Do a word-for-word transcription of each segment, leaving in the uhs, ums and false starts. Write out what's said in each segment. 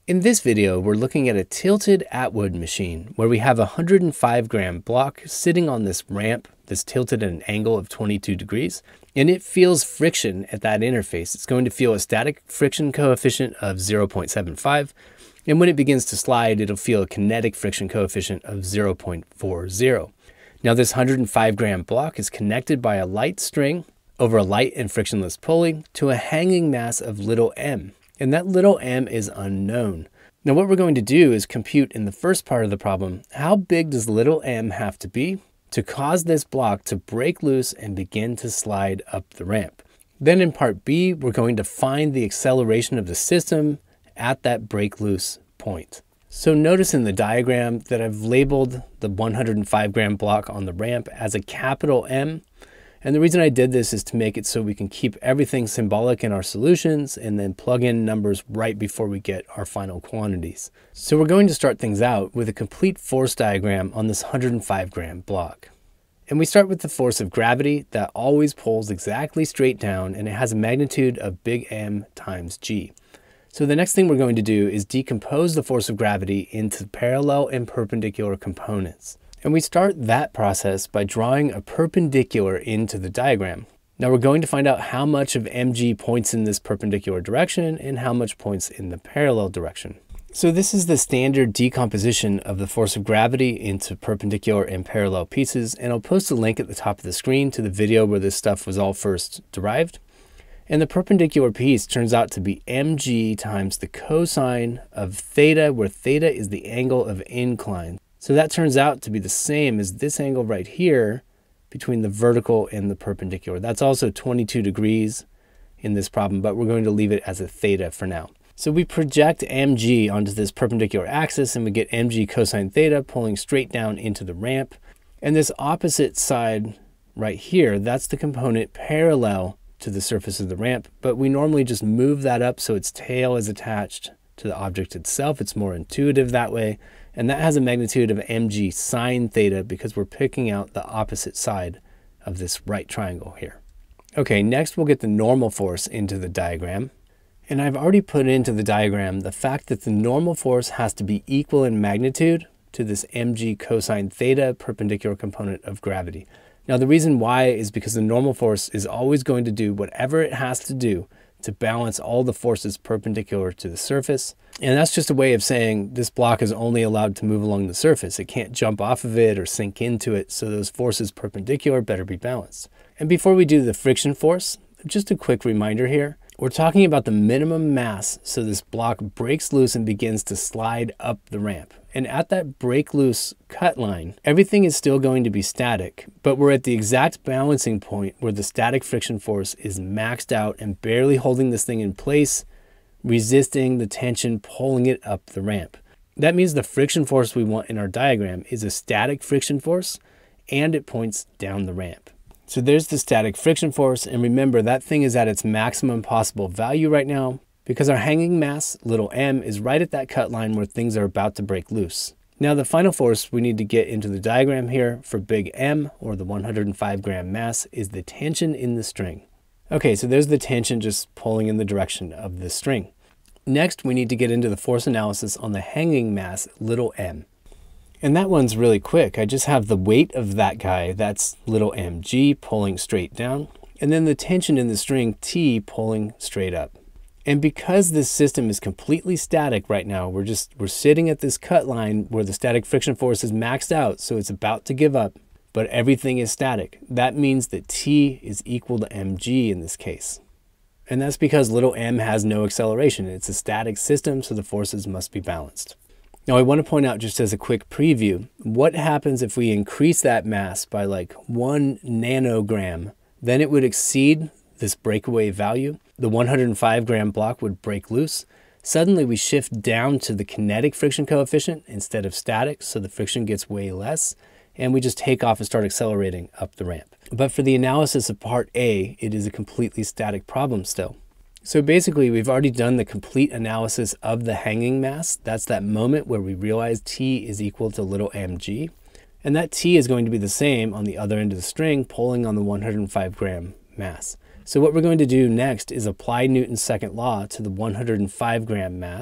In this video, we're looking at a tilted Atwood machine where we have a one hundred five gram block sitting on this ramp that's tilted at an angle of twenty-two degrees, and it feels friction at that interface. It's going to feel a static friction coefficient of zero point seven five, and when it begins to slide, it'll feel a kinetic friction coefficient of zero point four zero. Now this one hundred five gram block is connected by a light string over a light and frictionless pulley to a hanging mass of little m. And that little m is unknown. Now what we're going to do is compute in the first part of the problem, how big does little m have to be to cause this block to break loose and begin to slide up the ramp. Then in part B, we're going to find the acceleration of the system at that break loose point. So notice in the diagram that I've labeled the one hundred five gram block on the ramp as a capital M. And the reason I did this is to make it so we can keep everything symbolic in our solutions and then plug in numbers right before we get our final quantities. So we're going to start things out with a complete force diagram on this one hundred five gram block. And we start with the force of gravity that always pulls exactly straight down, and it has a magnitude of big M times G. So the next thing we're going to do is decompose the force of gravity into parallel and perpendicular components. And we start that process by drawing a perpendicular into the diagram. Now we're going to find out how much of mg points in this perpendicular direction and how much points in the parallel direction. So this is the standard decomposition of the force of gravity into perpendicular and parallel pieces, and I'll post a link at the top of the screen to the video where this stuff was all first derived. And the perpendicular piece turns out to be mg times the cosine of theta, where theta is the angle of incline. So that turns out to be the same as this angle right here between the vertical and the perpendicular. That's also twenty-two degrees in this problem, but we're going to leave it as a theta for now. So we project mg onto this perpendicular axis and we get mg cosine theta pulling straight down into the ramp. And this opposite side right here, that's the component parallel to the surface of the ramp, but we normally just move that up so its tail is attached to the object itself. It's more intuitive that way. And that has a magnitude of mg sine theta because we're picking out the opposite side of this right triangle here. Okay, next we'll get the normal force into the diagram. And I've already put into the diagram the fact that the normal force has to be equal in magnitude to this mg cosine theta perpendicular component of gravity. Now the reason why is because the normal force is always going to do whatever it has to do to balance all the forces perpendicular to the surface. And that's just a way of saying this block is only allowed to move along the surface. It can't jump off of it or sink into it, so those forces perpendicular better be balanced. And before we do the friction force, just a quick reminder here, we're talking about the minimum mass so this block breaks loose and begins to slide up the ramp. And at that break loose cut line, everything is still going to be static, but we're at the exact balancing point where the static friction force is maxed out and barely holding this thing in place, resisting the tension pulling it up the ramp. That means the friction force we want in our diagram is a static friction force, and it points down the ramp. So there's the static friction force, and remember that thing is at its maximum possible value right now because our hanging mass, little m, is right at that cut line where things are about to break loose. Now the final force we need to get into the diagram here for big M, or the one hundred five gram mass, is the tension in the string. Okay, so there's the tension just pulling in the direction of the string. Next, we need to get into the force analysis on the hanging mass, little m. And that one's really quick. I just have the weight of that guy, that's little mg, pulling straight down, and then the tension in the string T pulling straight up. And because this system is completely static right now, we're just, we're sitting at this cut line where the static friction force is maxed out, so it's about to give up, but everything is static. That means that T is equal to mg in this case. And that's because little m has no acceleration. It's a static system, so the forces must be balanced. Now I want to point out, just as a quick preview, what happens if we increase that mass by like one nanogram? Then it would exceed this breakaway value. The one hundred five gram block would break loose. Suddenly we shift down to the kinetic friction coefficient instead of static, so the friction gets way less, and we just take off and start accelerating up the ramp. But for the analysis of part A, it is a completely static problem still. So basically, we've already done the complete analysis of the hanging mass. That's that moment where we realize T is equal to little mg. And that T is going to be the same on the other end of the string, pulling on the one hundred five gram mass. So what we're going to do next is apply Newton's second law to the one hundred five gram mass.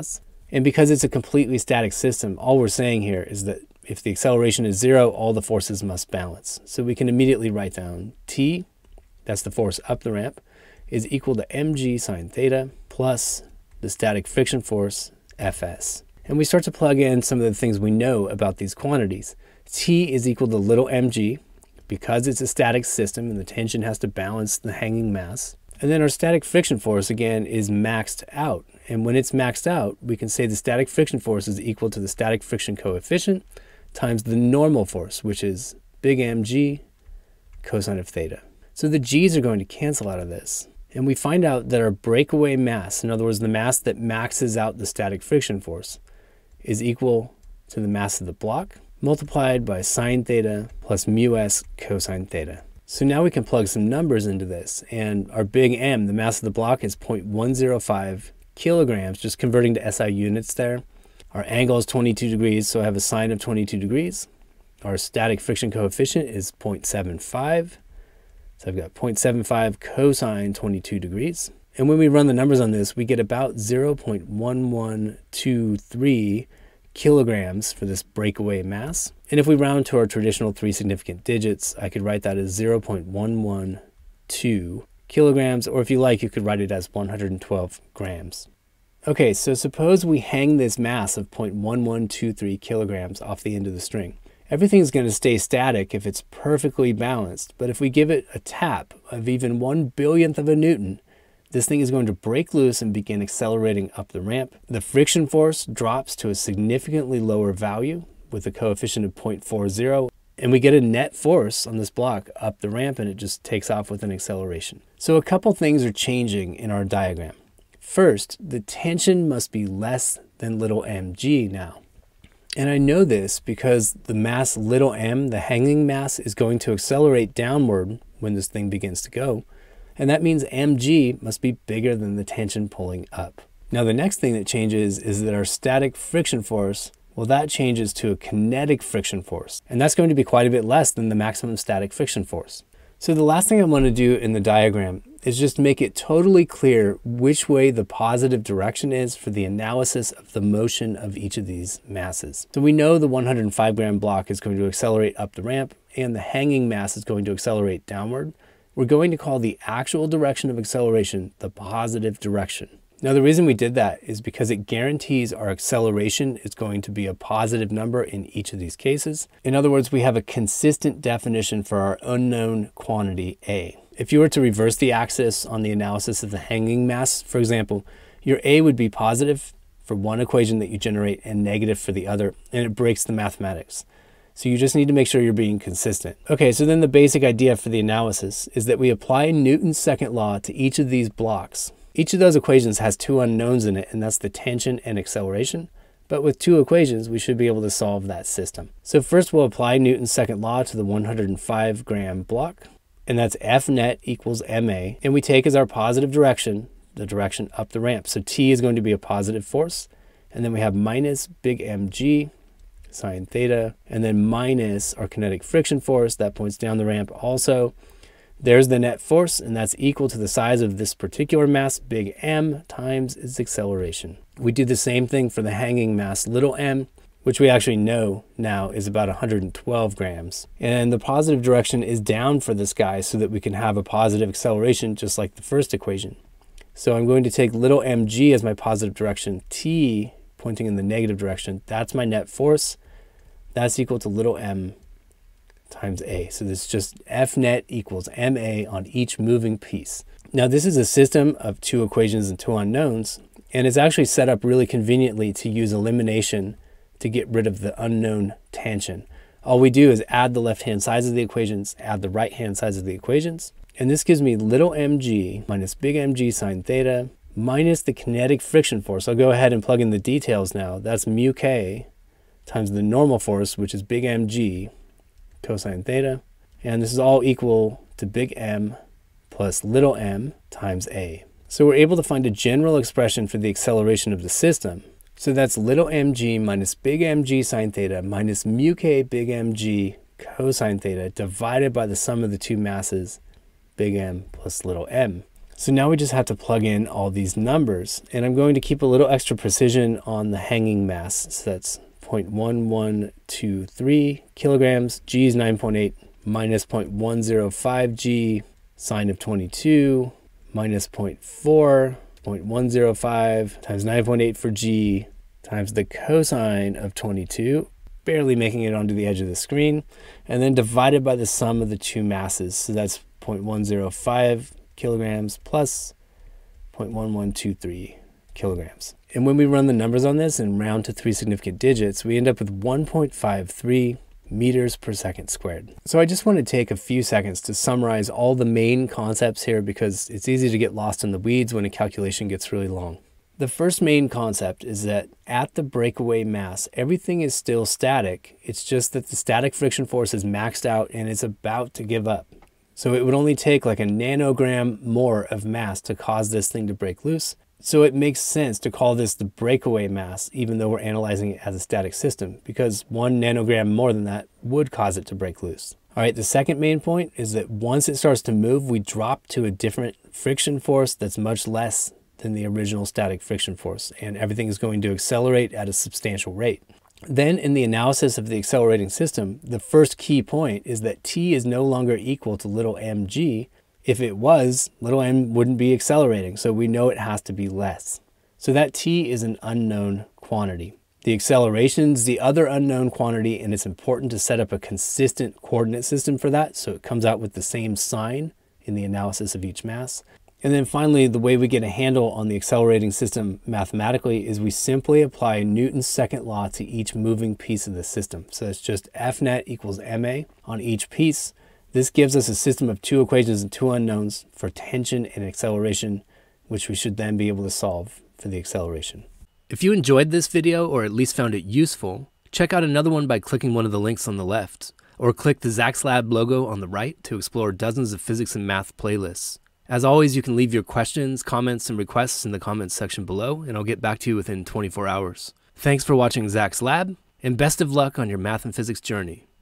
And because it's a completely static system, all we're saying here is that if the acceleration is zero, all the forces must balance. So we can immediately write down T, that's the force up the ramp, is equal to mg sine theta plus the static friction force, Fs. And we start to plug in some of the things we know about these quantities. T is equal to little mg, because it's a static system and the tension has to balance the hanging mass. And then our static friction force, again, is maxed out. And when it's maxed out, we can say the static friction force is equal to the static friction coefficient times the normal force, which is big mg cosine of theta. So the g's are going to cancel out of this. And we find out that our breakaway mass, in other words, the mass that maxes out the static friction force, is equal to the mass of the block multiplied by sine theta plus mu s cosine theta. So now we can plug some numbers into this, and our big M, the mass of the block, is zero point one zero five kilograms, just converting to S I units there. Our angle is twenty-two degrees, so I have a sine of twenty-two degrees. Our static friction coefficient is zero point seven five. So I've got zero point seven five cosine twenty-two degrees. And when we run the numbers on this, we get about zero point one one two three kilograms for this breakaway mass. And if we round to our traditional three significant digits, I could write that as zero point one one two kilograms, or if you like, you could write it as one hundred twelve grams. Okay, so suppose we hang this mass of zero point one one two three kilograms off the end of the string. Everything's going to stay static if it's perfectly balanced, but if we give it a tap of even one billionth of a newton, this thing is going to break loose and begin accelerating up the ramp. The friction force drops to a significantly lower value with a coefficient of zero point four zero, and we get a net force on this block up the ramp, and it just takes off with an acceleration. So a couple things are changing in our diagram. First, the tension must be less than little mg now. And I know this because the mass little m, the hanging mass, is going to accelerate downward when this thing begins to go. And that means mg must be bigger than the tension pulling up. Now the next thing that changes is that our static friction force, well, that changes to a kinetic friction force. And that's going to be quite a bit less than the maximum static friction force. So the last thing I want to do in the diagram is just make it totally clear which way the positive direction is for the analysis of the motion of each of these masses. So we know the one hundred five gram block is going to accelerate up the ramp and the hanging mass is going to accelerate downward. We're going to call the actual direction of acceleration the positive direction. Now the reason we did that is because it guarantees our acceleration is going to be a positive number in each of these cases. In other words, we have a consistent definition for our unknown quantity A. If you were to reverse the axis on the analysis of the hanging mass, for example, your A would be positive for one equation that you generate and negative for the other, and it breaks the mathematics. So you just need to make sure you're being consistent. Okay, so then the basic idea for the analysis is that we apply Newton's second law to each of these blocks. Each of those equations has two unknowns in it, and that's the tension and acceleration. But with two equations, we should be able to solve that system. So first we'll apply Newton's second law to the one hundred five gram block, and that's F net equals M A. And we take as our positive direction, the direction up the ramp. So T is going to be a positive force. And then we have minus big M G sine theta, and then minus our kinetic friction force that points down the ramp also. There's the net force, and that's equal to the size of this particular mass, big M, times its acceleration. We do the same thing for the hanging mass, little m, which we actually know now is about one hundred twelve grams. And the positive direction is down for this guy so that we can have a positive acceleration just like the first equation. So I'm going to take little mg as my positive direction, t pointing in the negative direction. That's my net force. That's equal to little m times a. So this is just F net equals M A on each moving piece. Now this is a system of two equations and two unknowns, and it's actually set up really conveniently to use elimination to get rid of the unknown tension. All we do is add the left-hand sides of the equations, add the right-hand sides of the equations, and this gives me little mg minus big mg sine theta minus the kinetic friction force. I'll go ahead and plug in the details now. That's mu k times the normal force, which is big mg cosine theta, and this is all equal to big M plus little m times a. So we're able to find a general expression for the acceleration of the system. So that's little mg minus big mg sine theta minus mu k big mg cosine theta divided by the sum of the two masses, big M plus little m. So now we just have to plug in all these numbers, and I'm going to keep a little extra precision on the hanging mass. So that's zero point one one two three kilograms, G is nine point eight, minus zero point one zero five G, sine of twenty-two, minus zero point four, zero point one zero five times nine point eight for G, times the cosine of twenty-two, barely making it onto the edge of the screen, and then divided by the sum of the two masses. So that's zero point one zero five kilograms plus zero point one one two three kilograms. And when we run the numbers on this and round to three significant digits, we end up with one point five three meters per second squared. So I just want to take a few seconds to summarize all the main concepts here, because it's easy to get lost in the weeds when a calculation gets really long. The first main concept is that at the breakaway mass, everything is still static. It's just that the static friction force is maxed out and it's about to give up. So it would only take like a nanogram more of mass to cause this thing to break loose. So it makes sense to call this the breakaway mass, even though we're analyzing it as a static system, because one nanogram more than that would cause it to break loose. All right, the second main point is that once it starts to move, we drop to a different friction force that's much less than the original static friction force, and everything is going to accelerate at a substantial rate. Then in the analysis of the accelerating system, the first key point is that T is no longer equal to little mg. If it was, little m wouldn't be accelerating, so we know it has to be less. So that T is an unknown quantity. The acceleration is the other unknown quantity, and it's important to set up a consistent coordinate system for that, so it comes out with the same sign in the analysis of each mass. And then finally, the way we get a handle on the accelerating system mathematically is we simply apply Newton's second law to each moving piece of the system. So it's just F net equals ma on each piece. This gives us a system of two equations and two unknowns for tension and acceleration, which we should then be able to solve for the acceleration. If you enjoyed this video, or at least found it useful, check out another one by clicking one of the links on the left, or click the Zach's Lab logo on the right to explore dozens of physics and math playlists. As always, you can leave your questions, comments, and requests in the comments section below, and I'll get back to you within twenty-four hours. Thanks for watching Zach's Lab, and best of luck on your math and physics journey.